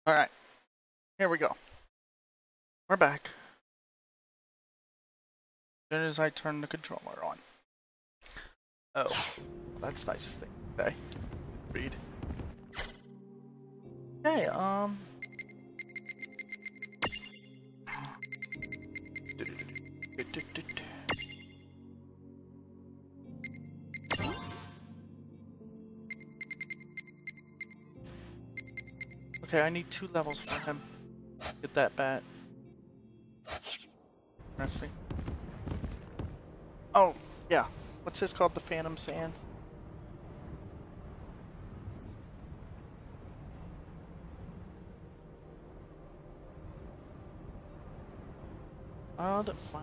Alright, here we go. We're back. As soon as I turn the controller on. Oh, that's nice thing. Okay. Read. Okay, Okay, I need 2 levels for him. Get that bat. Interesting. Oh, yeah. What's this called? The Phantom Sands? Oh, fine.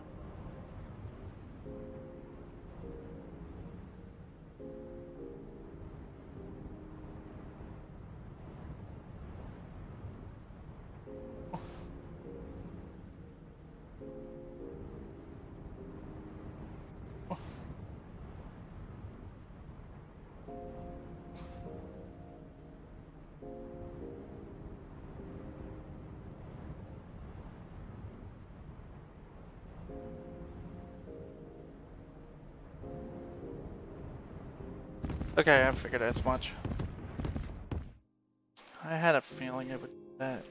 Okay, I figured as much. I had a feeling it would do that.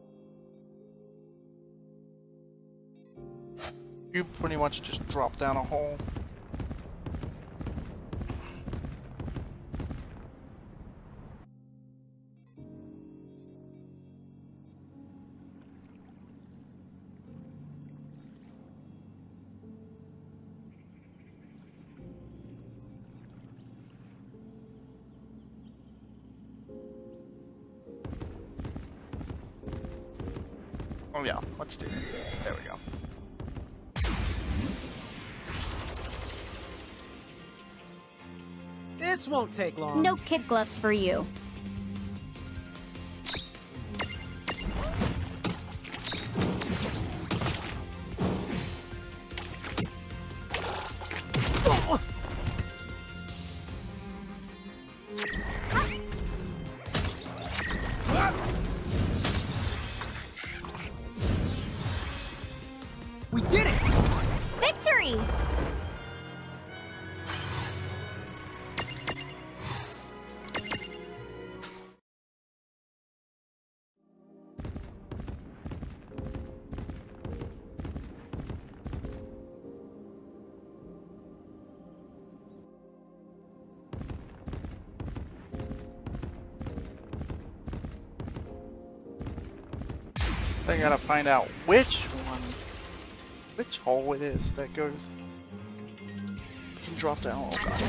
You pretty much just drop down a hole. Oh yeah, let's do it. There we go. This won't take long. No kid gloves for you. We did it! Victory! I gotta find out which hole it is that goes. You can drop down. Oh god.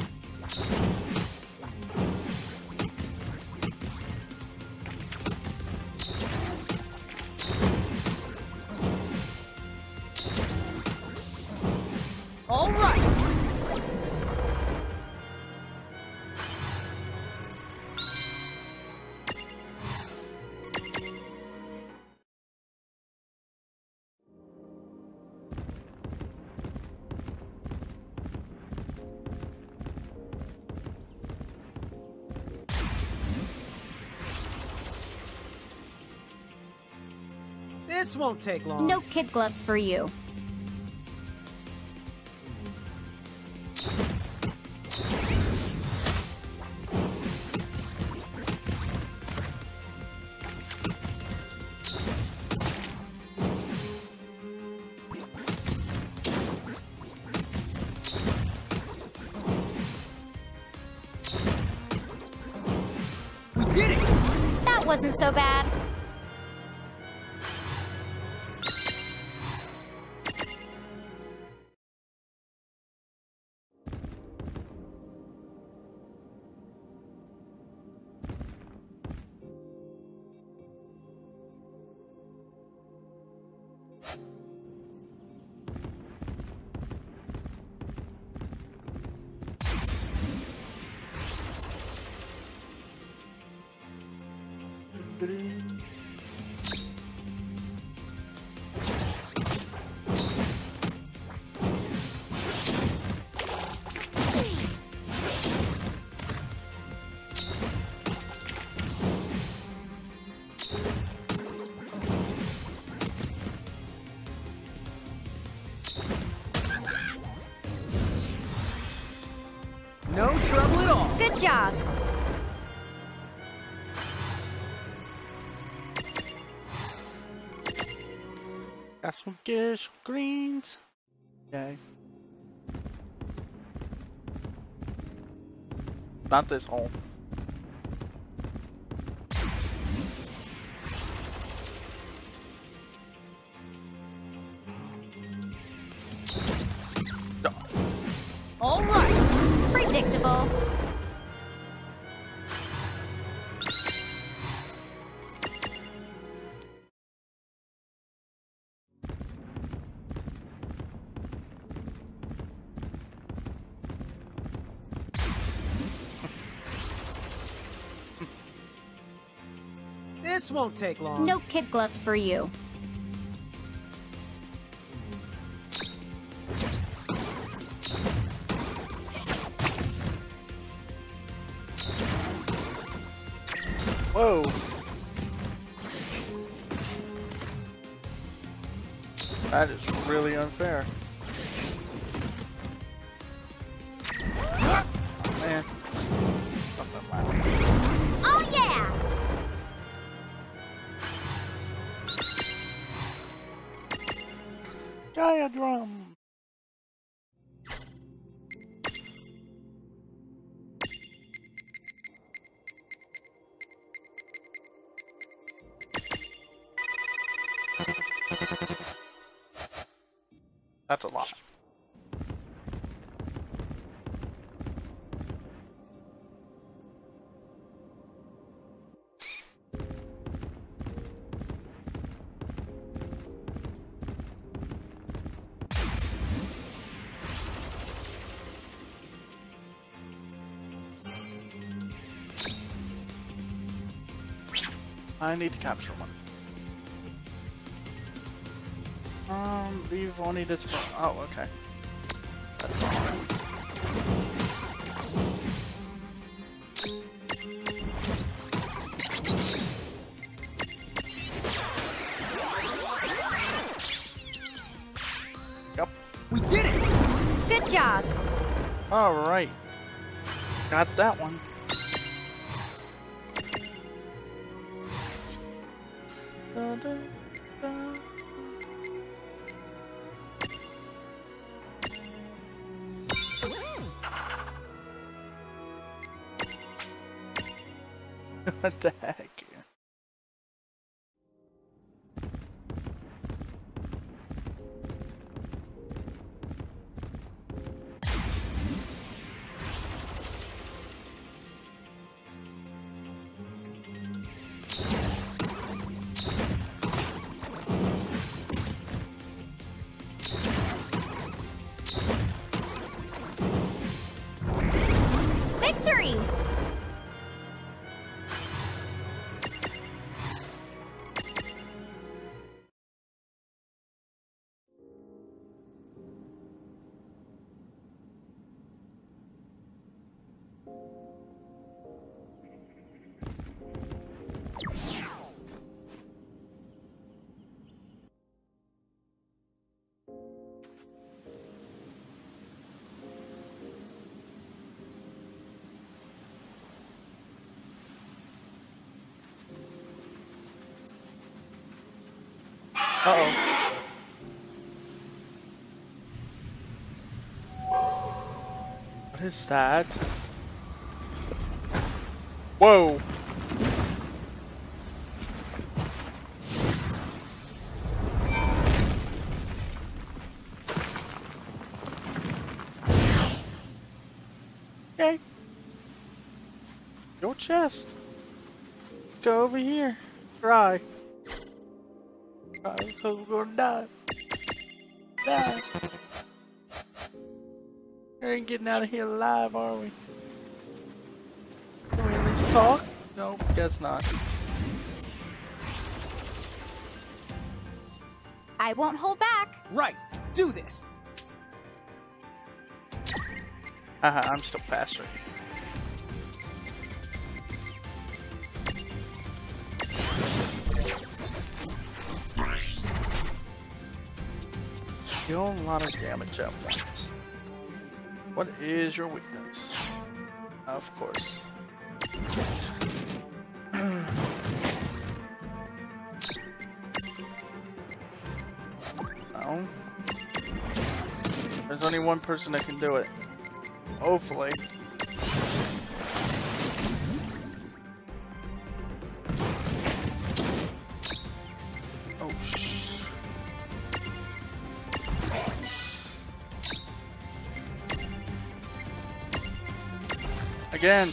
All right! This won't take long. No kid gloves for you. We did it! That wasn't so bad. Good job. Got some good greens. Okay. Not this hole. All right. Predictable. This won't take long. No kid gloves for you. Whoa. That is really unfair. Oh, man. Something loud. Oh yeah! Diagram. That's a lot. I need to capture one. Leave only this for. Oh, okay. That's all right. Yep. We did it! Good job. All right. Got that one. Da, da, da. What the heck? Victory! Uh-oh. What is that? Whoa! Okay. Your chest. Let's go over here. Try. So we're gonna die. Die. We ain't getting out of here alive, are we? Can we at least talk? Nope, guess not. I won't hold back. Right. Do this. Haha, I'm still faster. Deal a lot of damage at once. What is your weakness? Of course. No. There's only one person that can do it. Hopefully. Oh, again.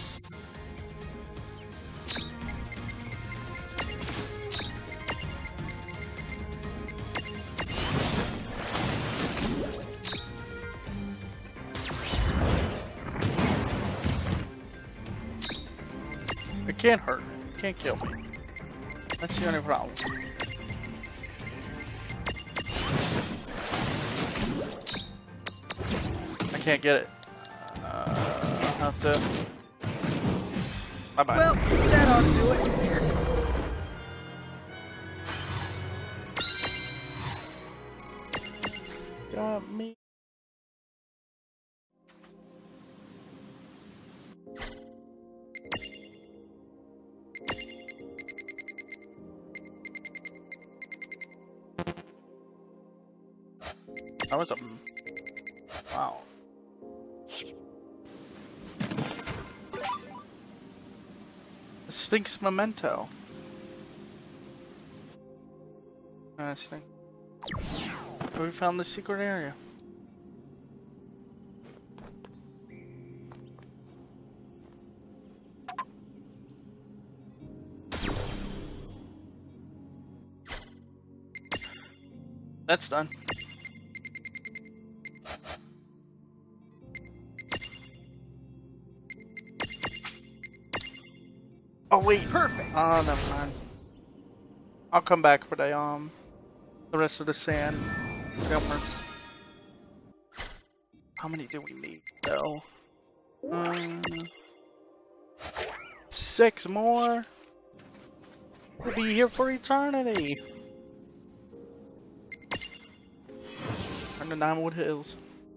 It can't hurt me. It can't kill me. That's the only problem. I can't get it. I'll have to. Bye bye. Well, that ought to do it. Got me. That was a wow. The Sphinx memento. Interesting. We found the secret area. That's done. Oh wait, Perfect. Oh, never mind. I'll come back for the rest of the sand jumpers. How many do we need though? 6 more. We'll be here for eternity. On the Ninewood Hills.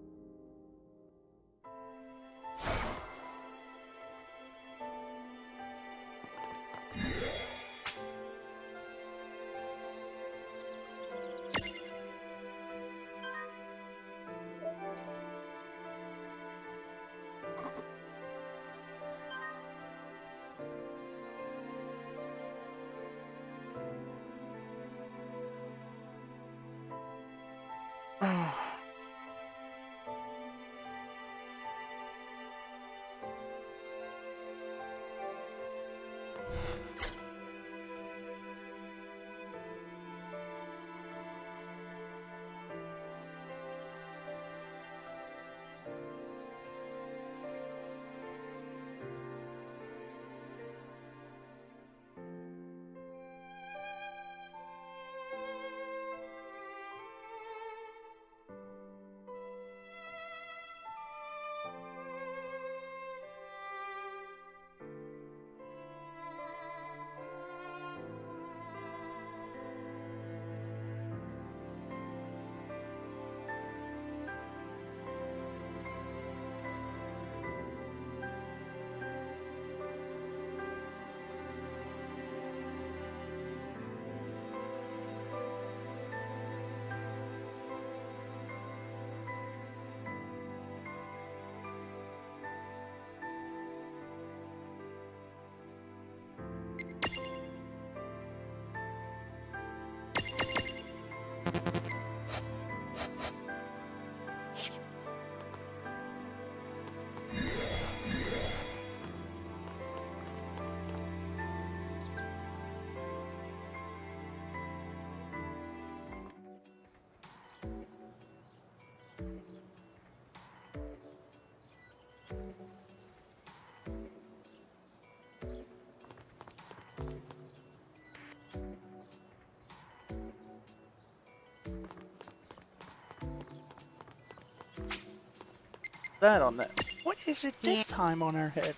That on that. What is it this time on our head?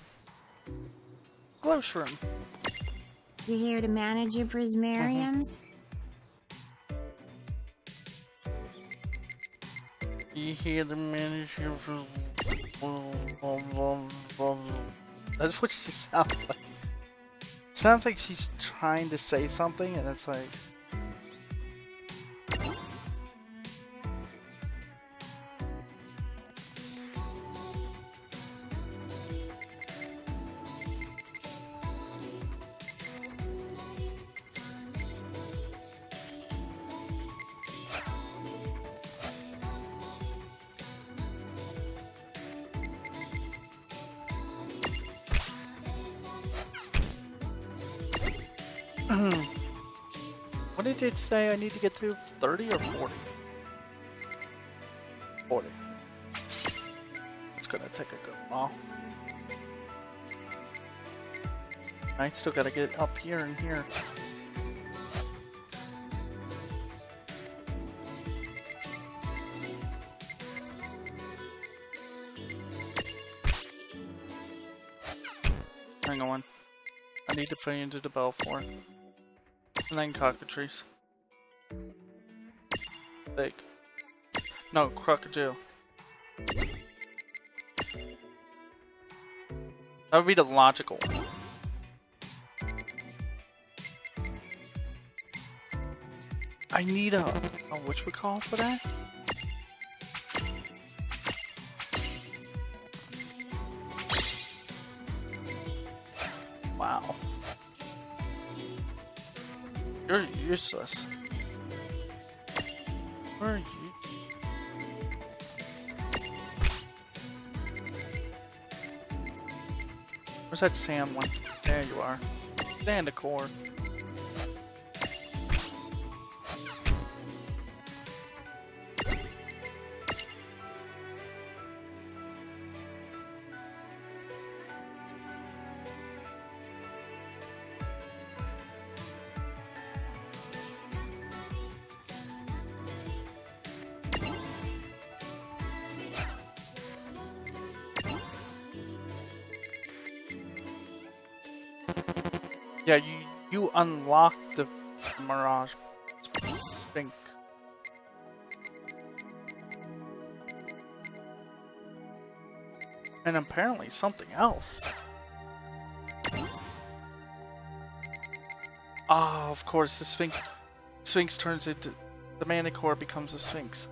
Glow shroom. You here to manage your prismariums? You here to manage your That's what she sounds like. Sounds like she's trying to say something, and it's like. What did it say I need to get to? 30 or 40? 40. It's gonna take a good while. I still gotta get up here and here. Hang on. I need to put into the Belfort. And then cockatrice. Big. No, crocodile. That would be the logical one. I need a whatchamacallit for that? Wow. You're useless. Where are you? Where's that sand one? There you are. Sand core. Yeah, you unlock the Mirage Sphinx. And apparently something else. Oh, of course, the Sphinx turns into the Manticore becomes a Sphinx.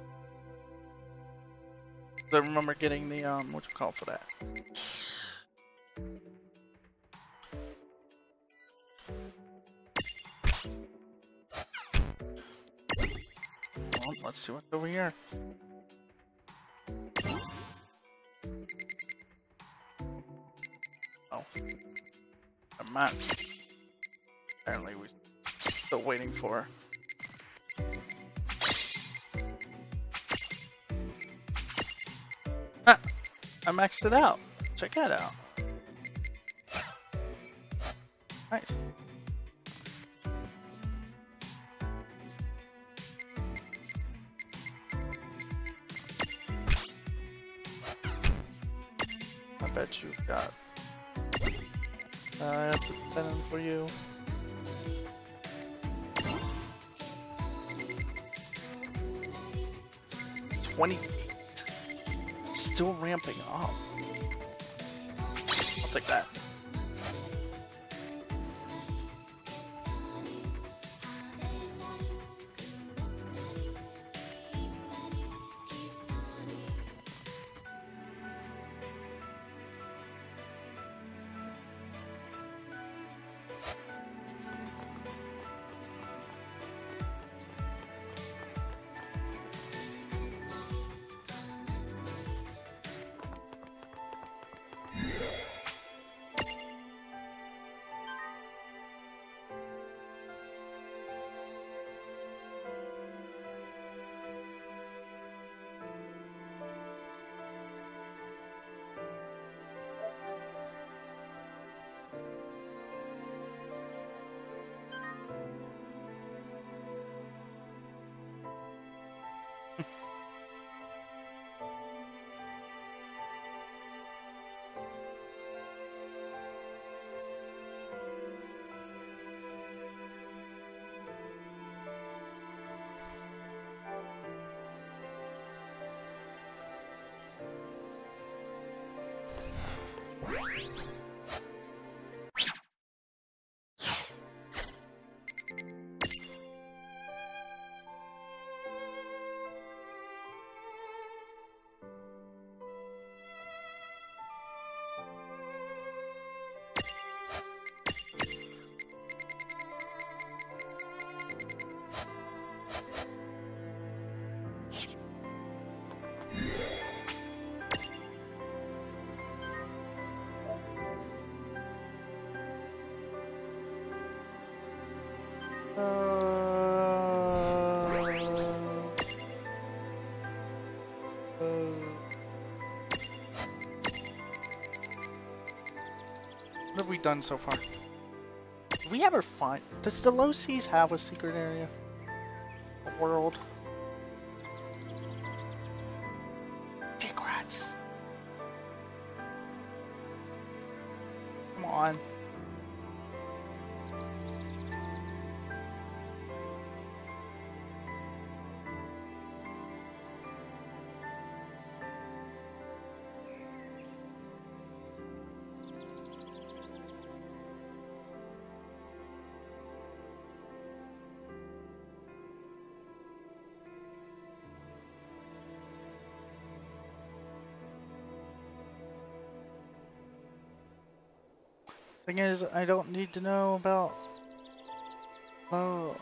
I remember getting the whatchamacallit for that. Well, let's see what's over here. Oh, a map. Apparently, we're still waiting for. Ah, I maxed it out. Check that out. Nice. I bet you've got. I have to send them for you. $28. Still ramping up. I'll take that. done so far? Did we ever find... Does the low seas have a secret area? A world? Dick rats. Come on. Thing is, I don't need to know about. Oh.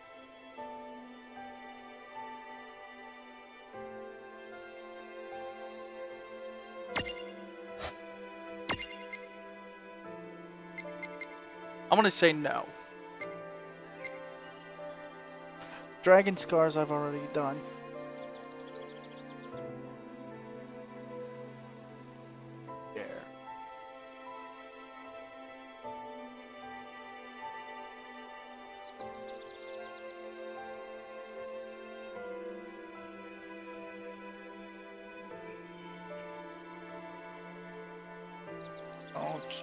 I'm gonna say no. Dragon Scars I've already done. Ouch.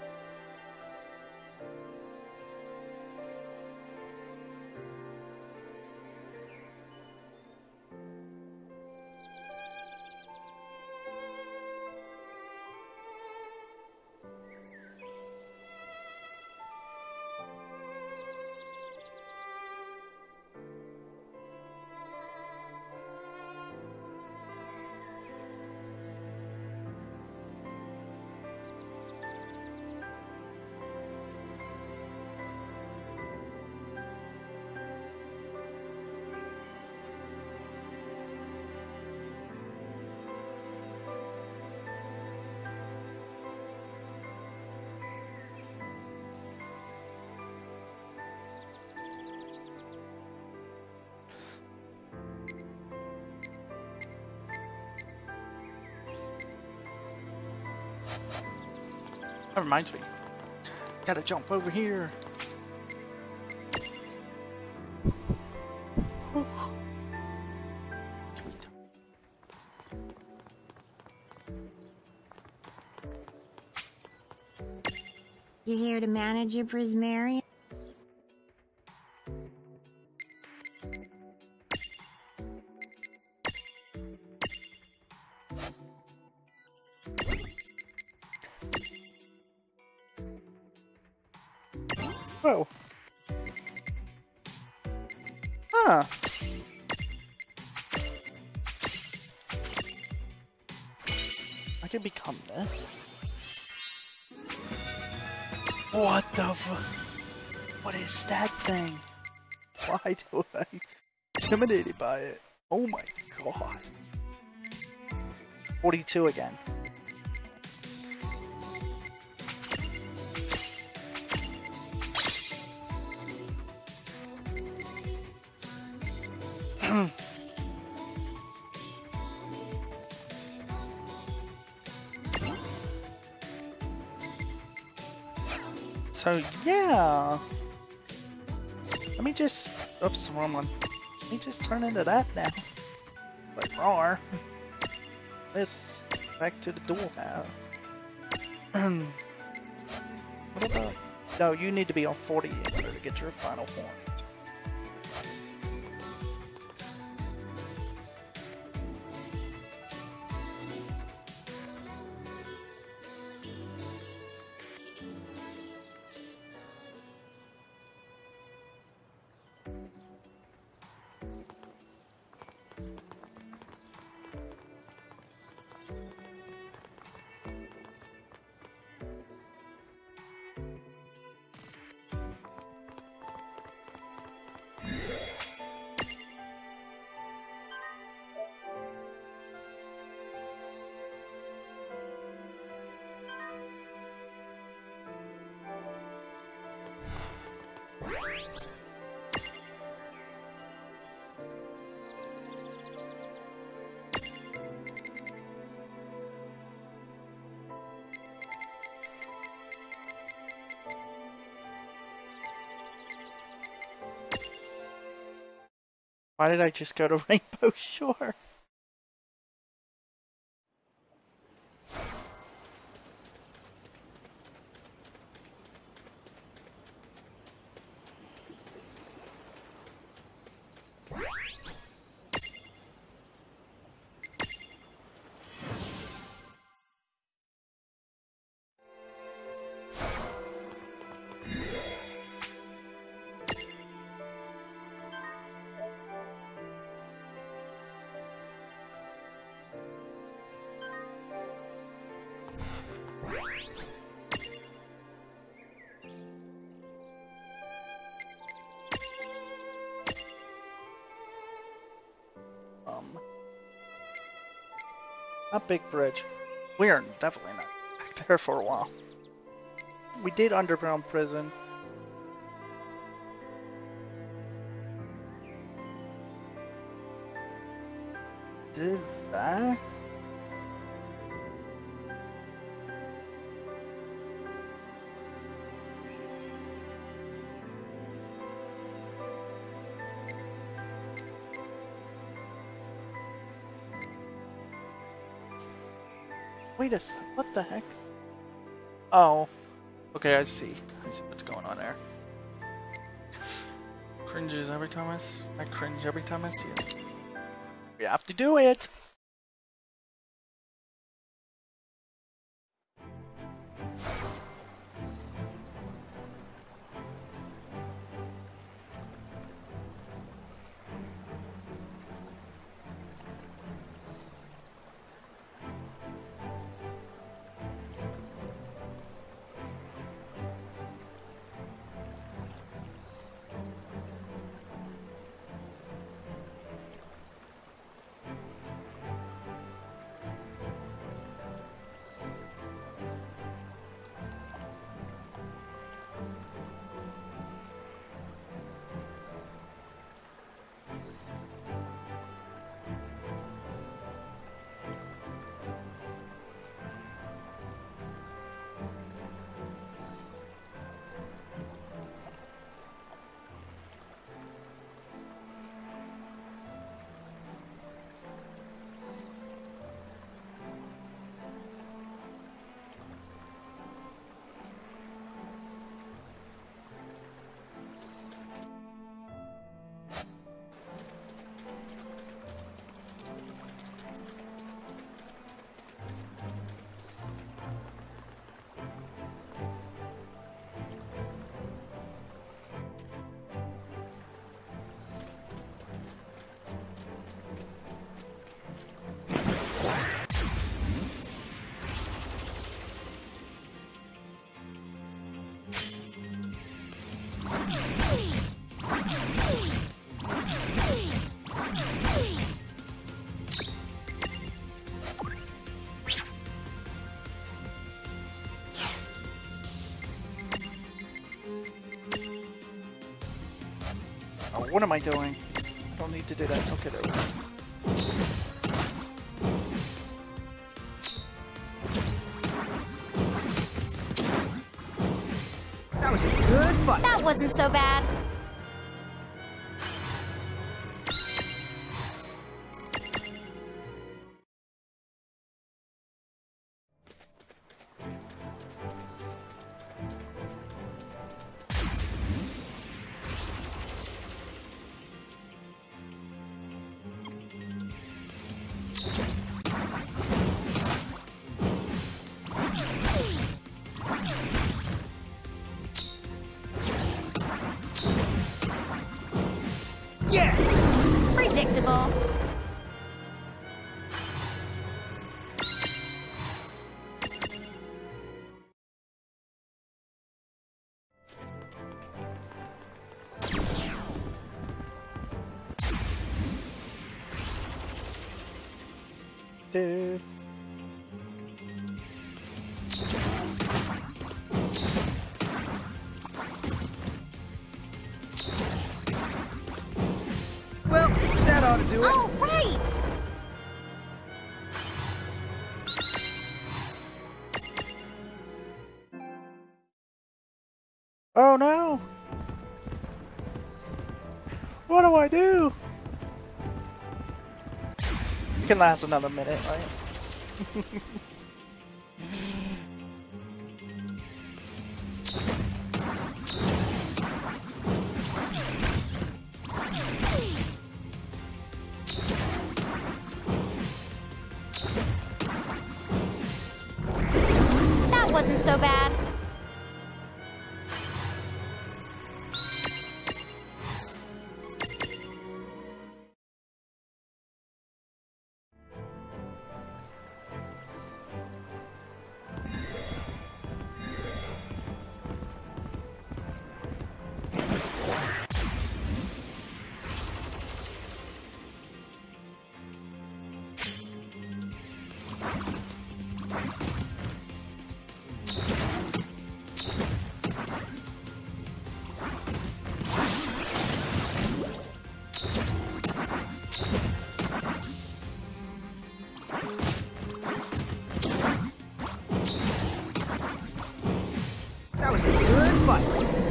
That reminds me. Gotta jump over here. You here to manage your Prismarium? Oh. Huh. I can become this. What the What is that thing? Why do I intimidated by it? Oh my god. 42 again. So yeah, let me just, oops, wrong one. Let me just turn into that now. Like roar. This, back to the duel now. What about, no, you need to be on 40 in order to get your final form. Why did I just go to Rainbow Shore? A big bridge. We are definitely not back there for a while. We did underground prison. Did that? Wait a sec, what the heck? Oh, okay, I see what's going on there. Cringes every time I cringe every time I see it. We have to do it! Oh, what am I doing? I don't need to do that. Okay, there we go. That was a good fight. That wasn't so bad. Predictable. Dude. Well, that ought to do it. All right. Oh no! What do I do? Can last another minute, right? That wasn't so bad. That was a good fight.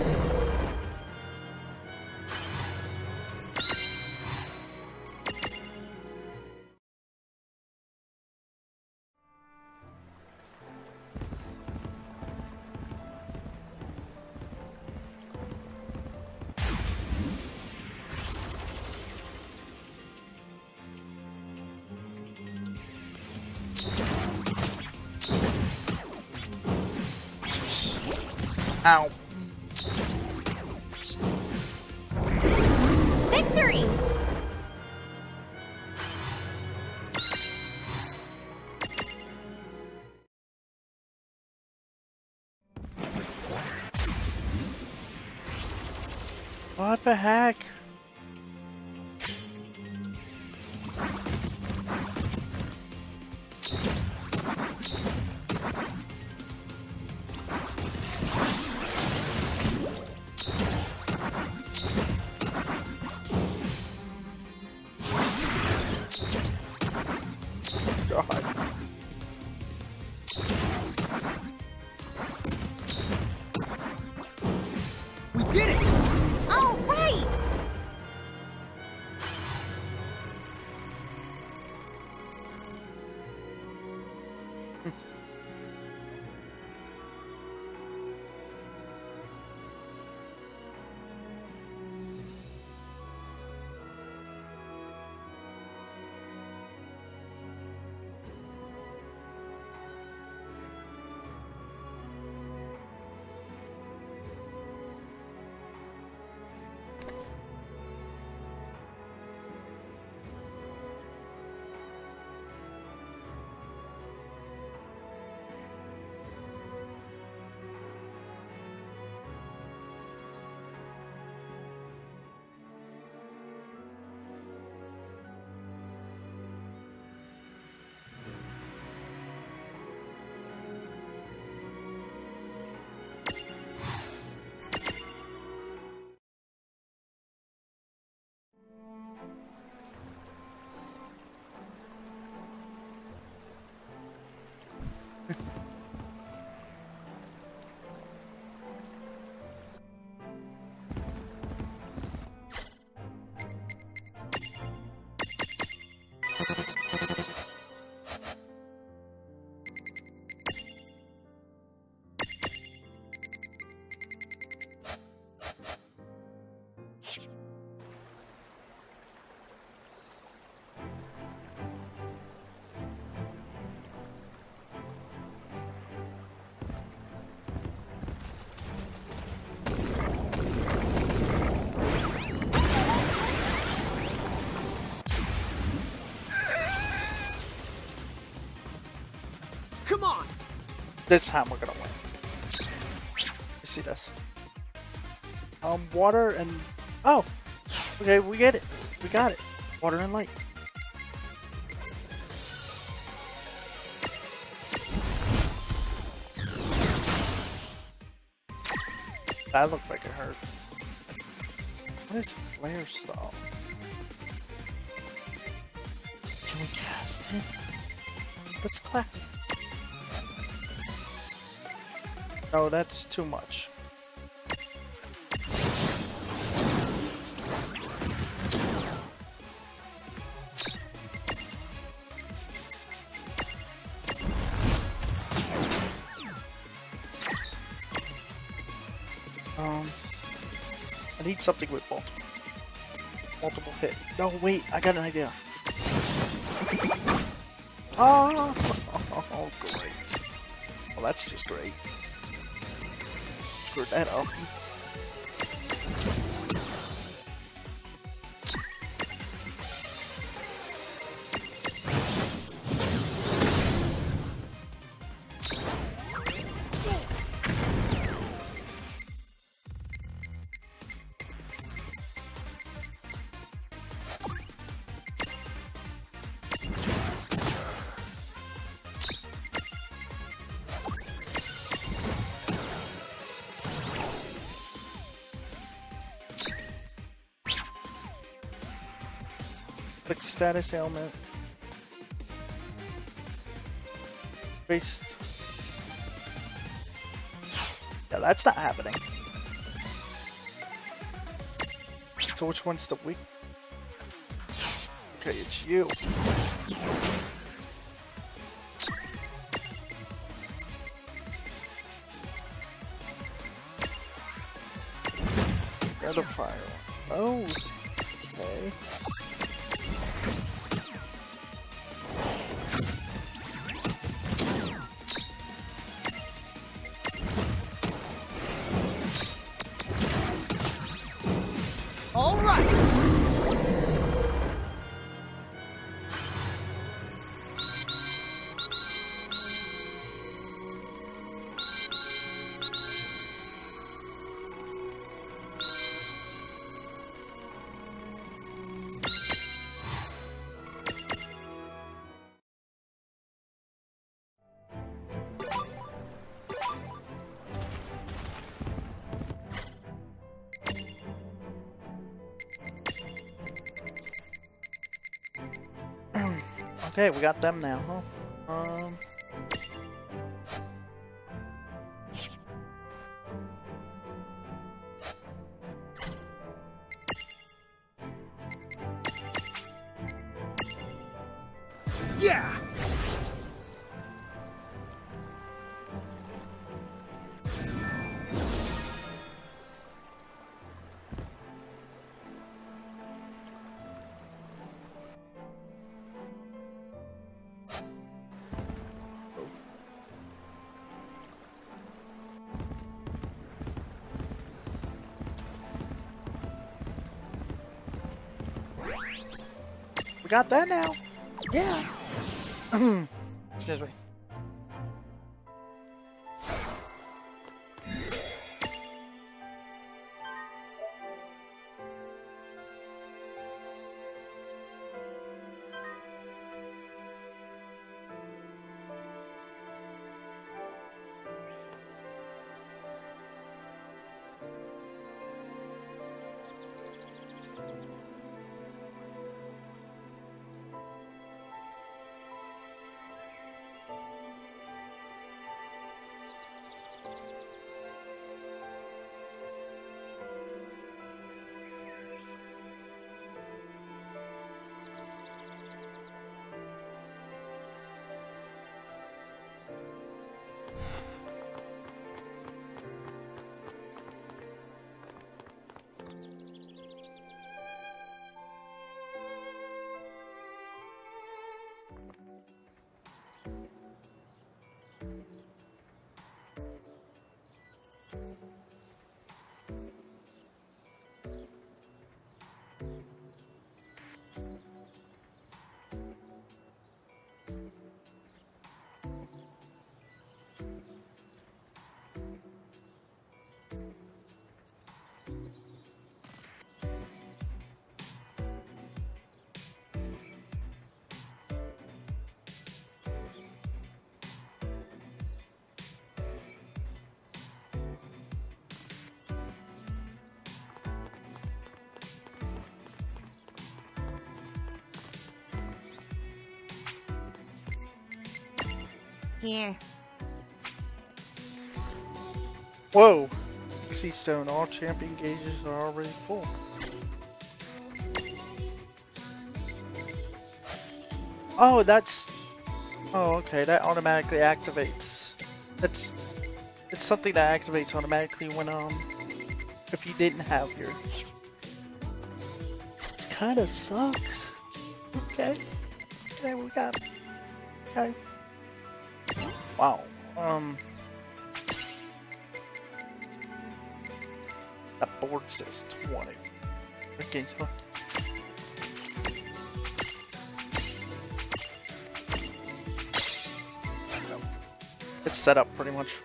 Ow. Victory! What the heck? God. We did it! All right! Come on! This time we're gonna win. You see this? Water and... Oh! Okay, we get it. We got it. Water and light. That looked like it hurt. What is flare stall? Can we cast it? Let's clap. No, that's too much. I need something with multiple hit. No, wait, I got an idea. Oh, oh, great. Well, that's just great. Screwed that up. Click status ailment. Based. Yeah, that's not happening. So which one's the weak? Okay, it's you. Other fire. Oh, okay. All right. Okay, we got them now, huh? Yeah. We got that now. Yeah. Excuse me. Here. Whoa! Pixie Stone, all champion gauges are already full. Oh, that's... Oh, okay, that automatically activates. It's something that activates automatically when, if you didn't have your... It kind of sucks. Okay. Okay, we got... Okay. Wow. That board says 20. Okay, so... It's set up pretty much.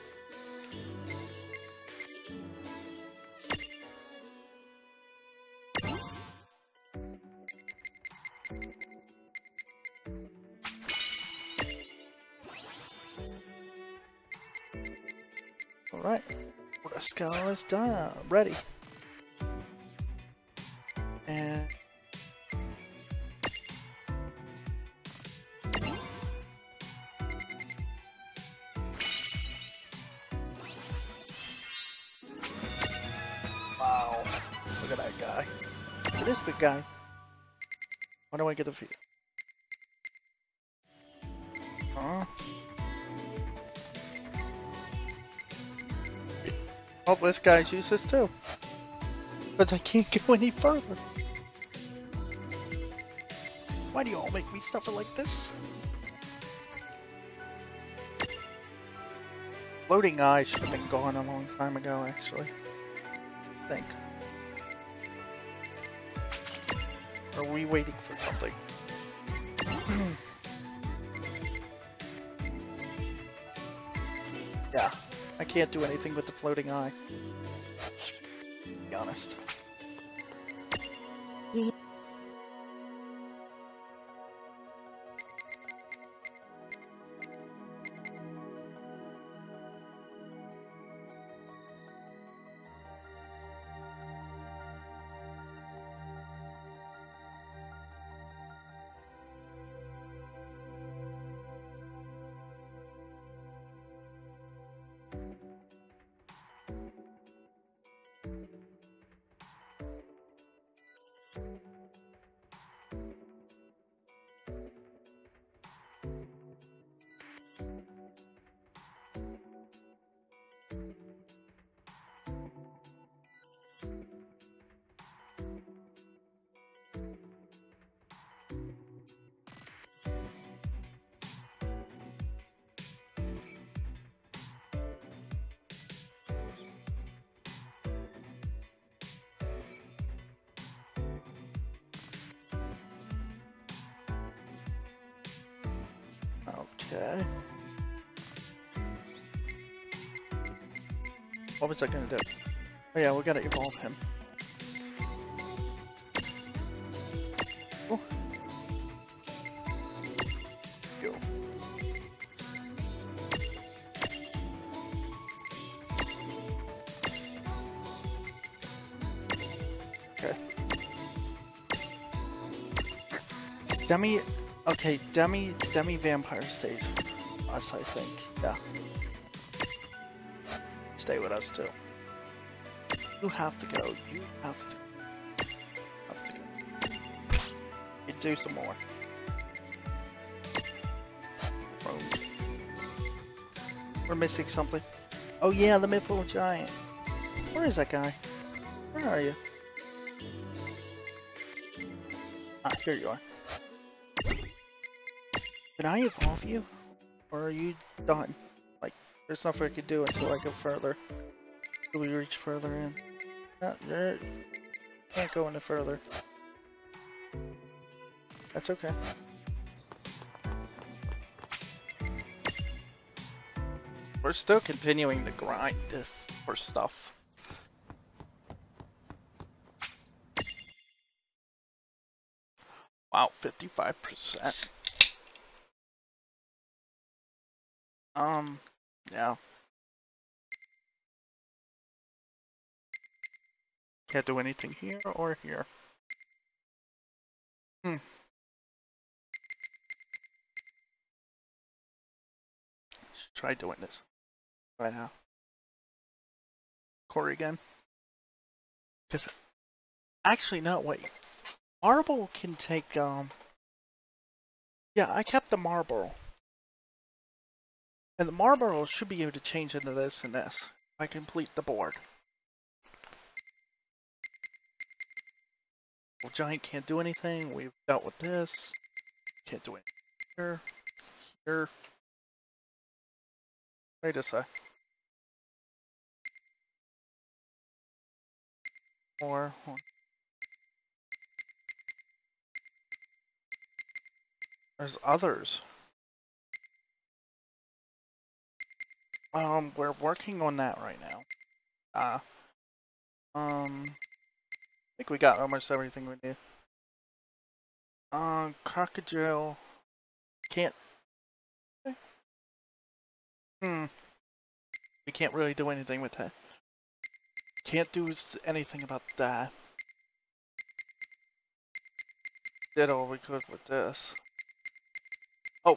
Alright, the skull is done, ready. And wow, look at that guy. Look at this big guy. Why do I get the feet? Huh? Oh, this guy's useless too. But I can't go any further. Why do you all make me suffer like this? Floating eye should have been gone a long time ago, actually. I think. Are we waiting for something? Yeah, I can't do anything with the floating eye. To be honest. Okay. What was I gonna do? Oh yeah, we gotta evolve him. Oh. Go. Okay. Dummy. Okay, Demi Vampire stays with us, I think. Yeah. Stay with us too. You have to go. You have to. Go. You do some more. We're missing something. Oh yeah, the Mythical Giant. Where is that guy? Where are you? Ah, here you are. Can I evolve you? Or are you done? Like, there's nothing I can do until I go further. Until we reach further in. You can't go any further. That's okay. We're still continuing to grind for stuff. Wow, 55%. Yeah. Can't do anything here or here. Let's try doing this right now. Corey again. Because actually, no, wait. Marble can take, yeah, I kept the marble. And the marble should be able to change into this and this if I complete the board. Well, giant can't do anything. We've dealt with this. Can't do anything here. Here. Wait a sec. Or there's others. We're working on that right now. I think we got almost everything we need. Crocodile can't. We can't really do anything with that. Can't do anything about that. Did all we could with this. Oh.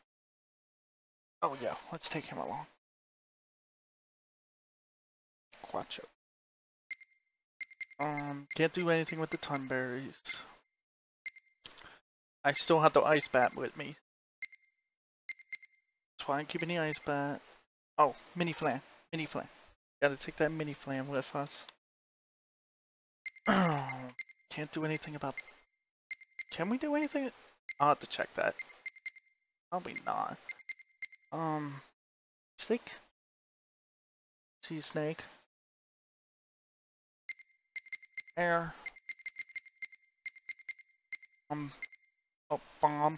Oh yeah, let's take him along. Quacho. Can't do anything with the tunberries. I still have the ice bat with me. That's why I'm keeping the ice bat. Oh, mini flan. Mini flan. Gotta take that mini flan with us. Can't do anything about... Can we do anything? I'll have to check that. Probably not. Snake? See snake? Air. Oh, bomb.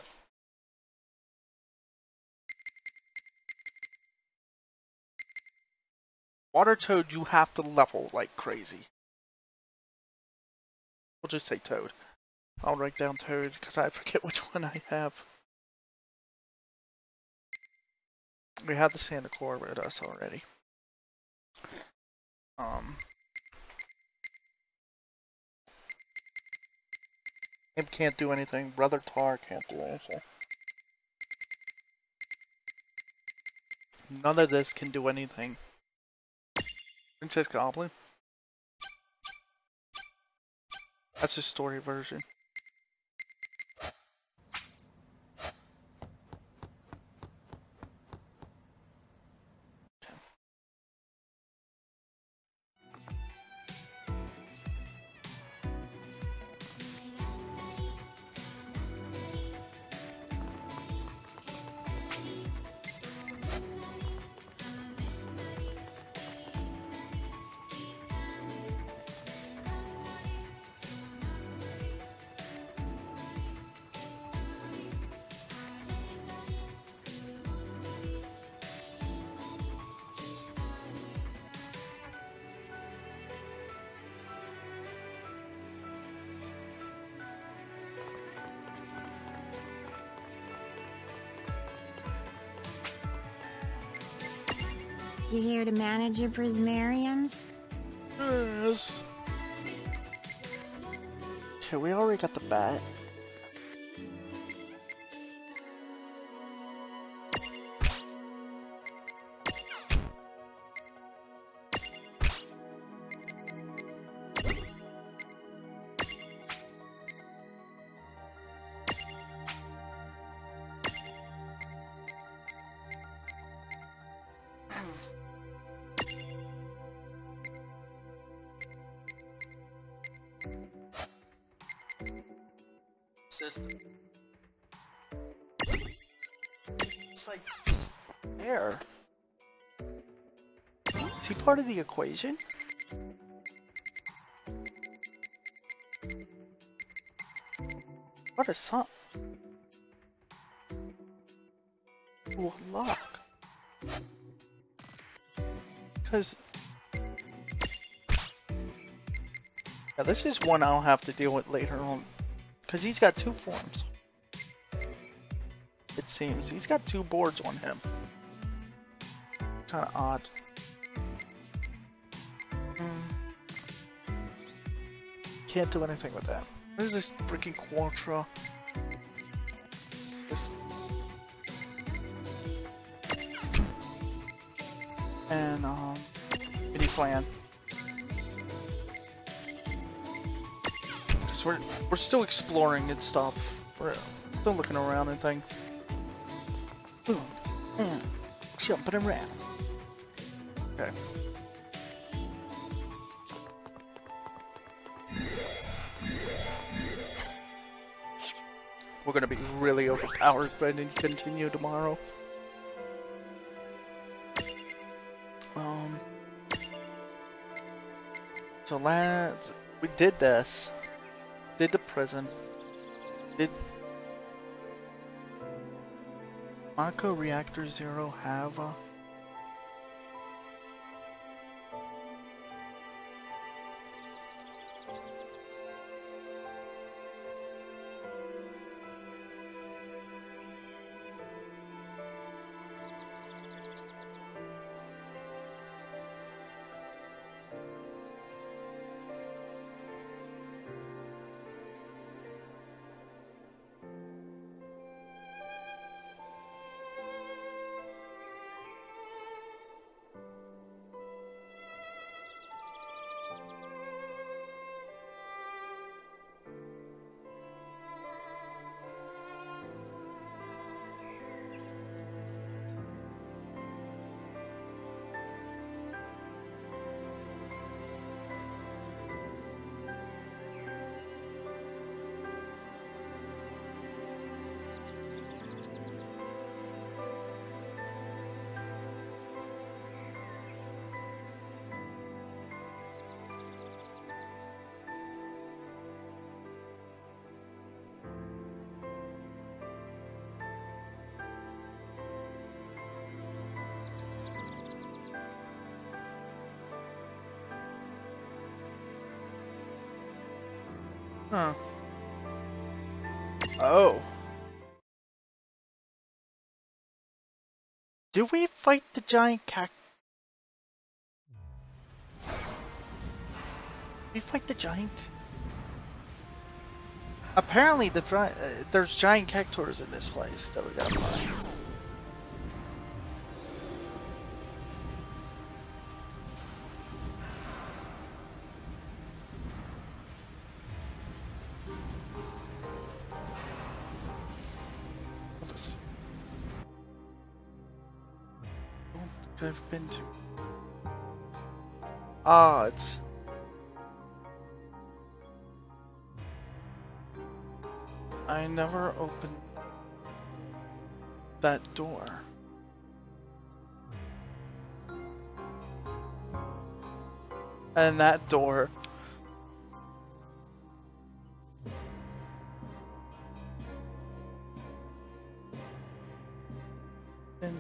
Water toad, you have to level like crazy. We'll just say toad. I'll write down toad because I forget which one I have. We have the Santa Claus with us already. Him can't do anything. Brother Tar can't do anything. None of this can do anything. Princess Goblin? That's his story version. You here to manage your prismariums? Yes. Okay, we already got the bat. System. It's like just air. Is he part of the equation? What a song. What luck. Because yeah, this is one I'll have to deal with later on. Because he's got two forms. It seems. He's got two boards on him. Kind of odd. Can't do anything with that. What is this freaking Quatra? This... And, mini plan. We're still exploring and stuff. We're still looking around and things. Jumping around. Okay. we're gonna be really overpowered when we continue tomorrow. So we did this. Did the prison. Did Mako Reactor Zero have a... Huh. Oh. Do we fight the giant cac? We fight the giant? Apparently there's giant cactuars in this place that we gotta find. I've been to. Ah, it's. I never opened that door. And that door. And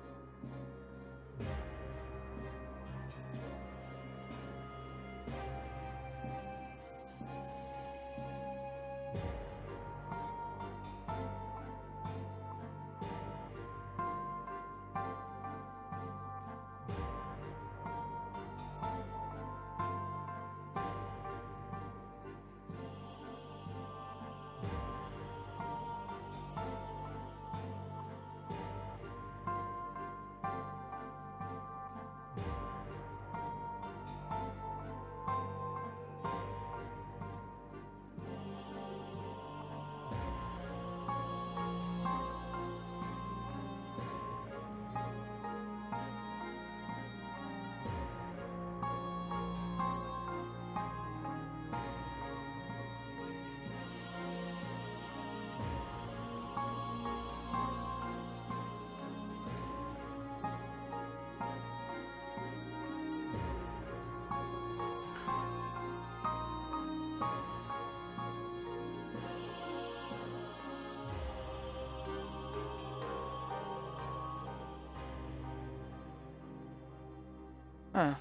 huh.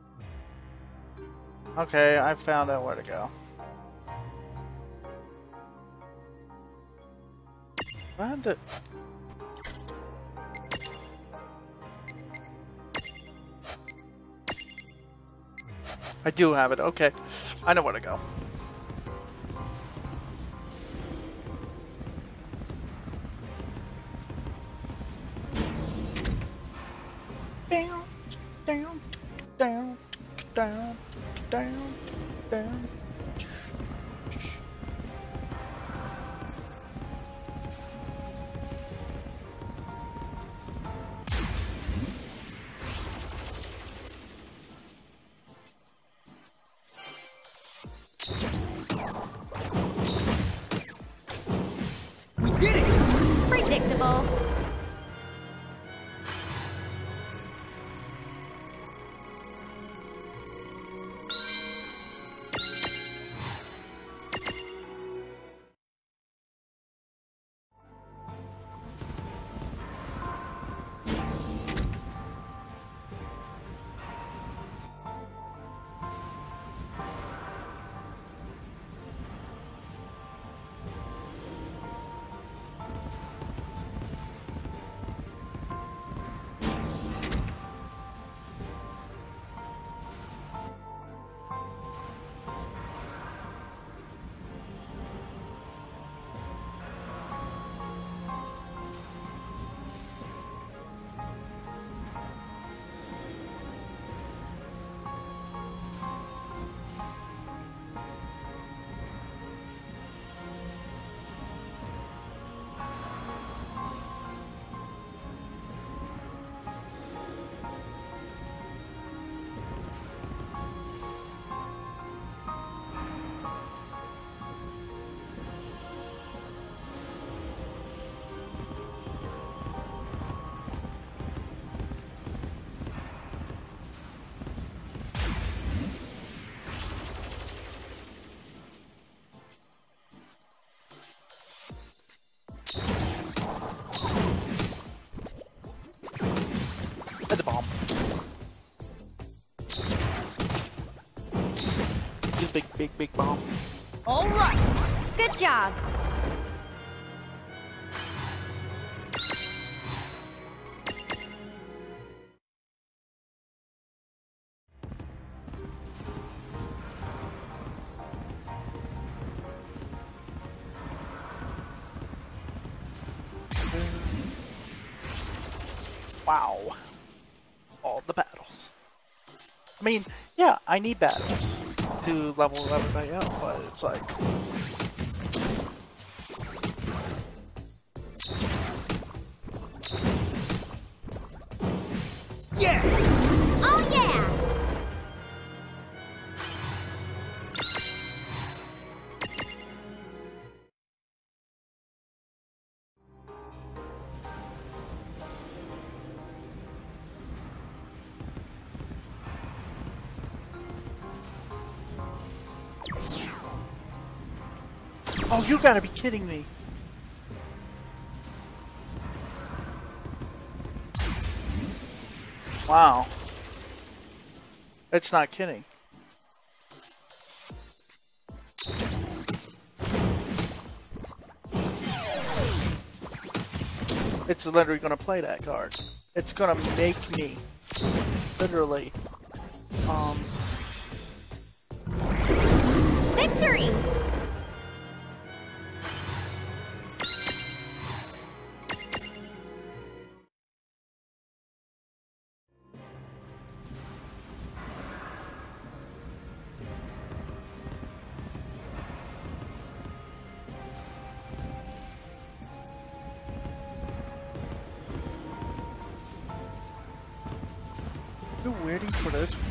Okay, I found out where to go. I had to... I do have it, okay. I know where to go. Down, down, down, down, down, down. level. Hit the bomb. You big bomb. All right. Good job. Wow. All the battles. I mean, yeah, I need battles to level everybody up, but it's like... Yeah. Oh yeah! Oh, you gotta be kidding me! Wow. It's not kidding. It's literally gonna play that card. It's gonna make me literally Victory! You're waiting for this